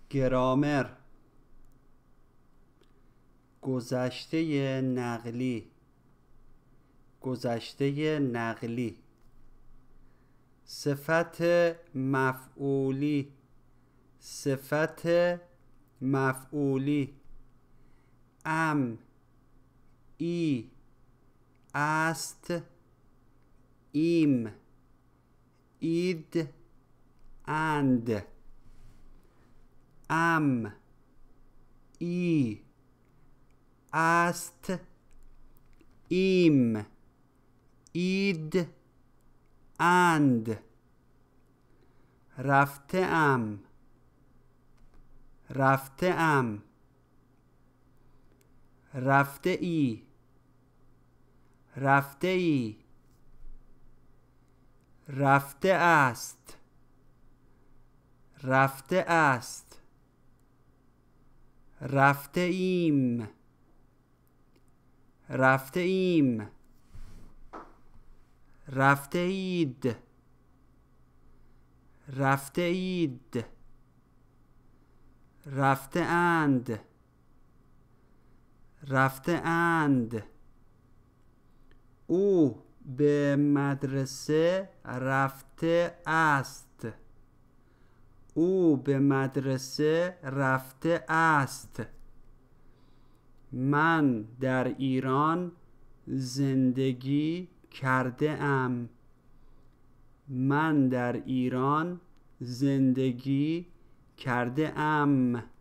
گرامر، گذشته نقلی، گذشته نقلی. صفت مفعولی، صفت مفعولی. ام، ای، است، ایم، اید، اند. ام، ای، است، ایم، اید، اند. رفته ام، رفته ام. رفته ای، رفته ای. رفته است، رفته است. رفته ایم، رفته ایم. رفته اید، رفته اید. رفته اند، رفته اند. او به مدرسه رفته است، او به مدرسه رفته است. من در ایران زندگی کرده ام، من در ایران زندگی کرده ام.